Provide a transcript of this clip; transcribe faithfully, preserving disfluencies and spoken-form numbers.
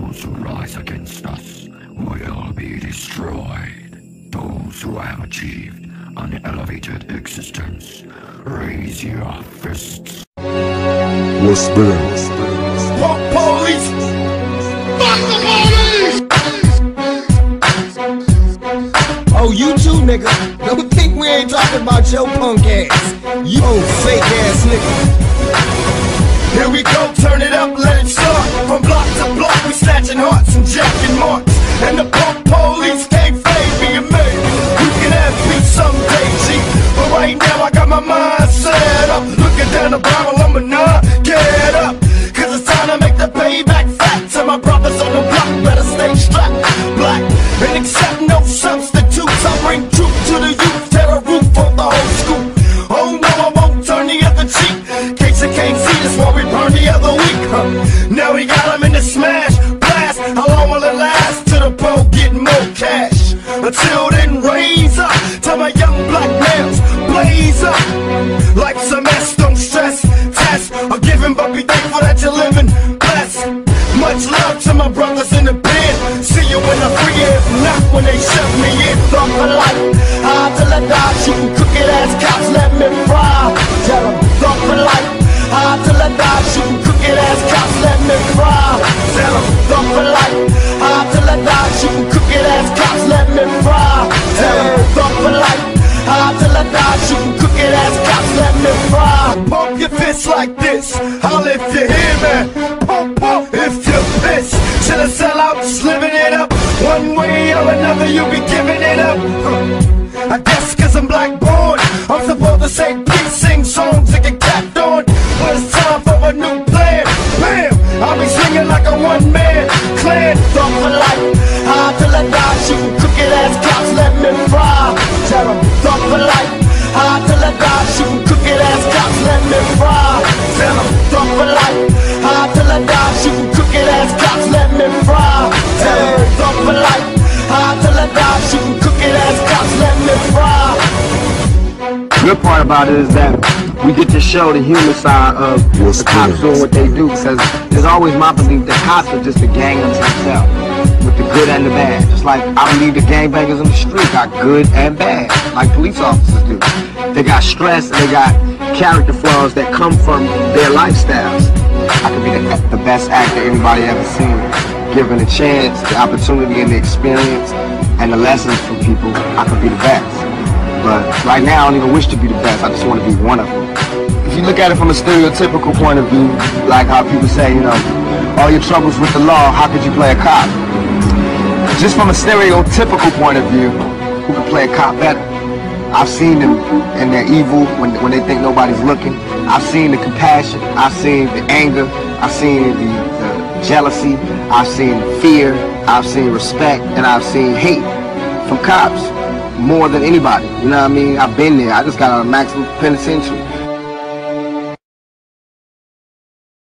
Those who rise against us will be destroyed. Those who have achieved an elevated existence, raise your fists. What's there? Fuck police! Fuck the police! Oh, you too, nigga. Don't think we ain't talking about your punk ass. You old fake ass nigga. Here we go, turn it up, let it start. From block to block, we snatching hearts and jacking marks. And the punk police can't fade me and me. You can have peace someday, G. But right now I got my mind set up. Looking down the barrel, I'ma not get up. Cause it's time to make the payback fat. To my brothers on the block, better stay strapped. Black, and accept no substitutes. I bring truth to the youth, tear a roof on the whole school. Oh no, I won't turn the other cheek. Case you can't see, that's why we burned the other week, huh? Now we got them in the smash, blast. How long will it last? Till the pole get more cash. Until then, raise up. Tell my young black males, blaze up. Life's a mess, don't stress. Test or giving, but be thankful that you're living. Blessed. Much love to my brothers in the pen. See you when I'm free, if not when they shut me in. Thought for life, hard till I die. Shooting crooked ass cops, let me fry. Tell them, thought for life, hard till I die. Shooting crooked ass cops, let me fry. Tell them, thought for life, hard till I die. Shooting crooked ass cops, let me fry. Tell them, thought for life, hard till I die. Shooting crooked ass cops, let me fry. Pump your fists like this, holla if you hear me. Pump, pump if you're pissed. To the sellouts, living it up. One way or another, you'll be giving it up. Huh. I guess cause I'm black born, I'm supposed to say peace, sing songs and get capped on. But it's time for a new plan. Bam! I'll be singing like a one-man clan. Thought for life, hard till I die. Shooting crooked ass cops, let me fry. Tell them, thought for life, hard till I die. Shooting crooked ass cops, let me fry. Tell them, thought for life, hard till I die. Shooting crooked ass cops, let me fry. Tell them, thought for life, hard till I die. Shooting crooked ass cops, let me fry. The good part about it is that we get to show the human side of the cops doing what they do, because there's always my belief that cops are just a gang unto themselves, with the good and the bad. Just like I believe the gangbangers on the street got good and bad, like police officers do. They got stress and they got character flaws that come from their lifestyles. I could be the, the best actor anybody ever seen. Given a chance, the opportunity and the experience and the lessons from people, I could be the best. But right now, I don't even wish to be the best. I just want to be one of them. If you look at it from a stereotypical point of view, like how people say, you know, all your troubles with the law, how could you play a cop? Just from a stereotypical point of view, who can play a cop better? I've seen them in their evil when, when they think nobody's looking. I've seen the compassion. I've seen the anger. I've seen the, the jealousy. I've seen fear. I've seen respect. And I've seen hate from cops more than anybody. You know what I mean? I've been there. I just got out of maximum penitentiary.